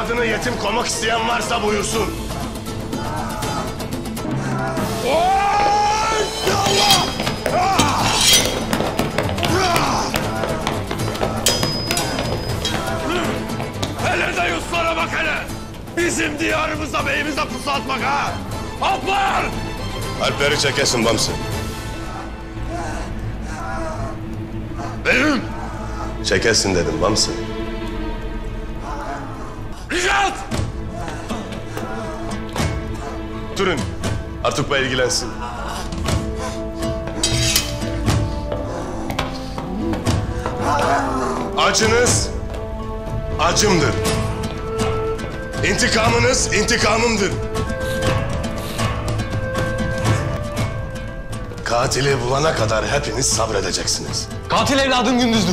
evladını yetim koymak isteyen varsa buyursun. Hele de yuslara bak hele! Bizim diyarımızda beyimize pusu atmak ha! Alplar! Alpleri çekesin Bamsı. Beyim! Çekesin dedim Bamsı. Nicat! Durun. Artuk Bey ilgilensin. Acınız acımdır. İntikamınız intikamımdır. Katili bulana kadar hepiniz sabredeceksiniz. Katil evladım Gündüz'dür.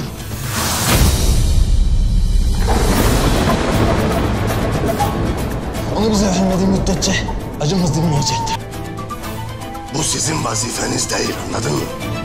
Onu bize vermediği müddetçe acımız dinmeyecektir. Bu sizin vazifeniz değil, anladın mı?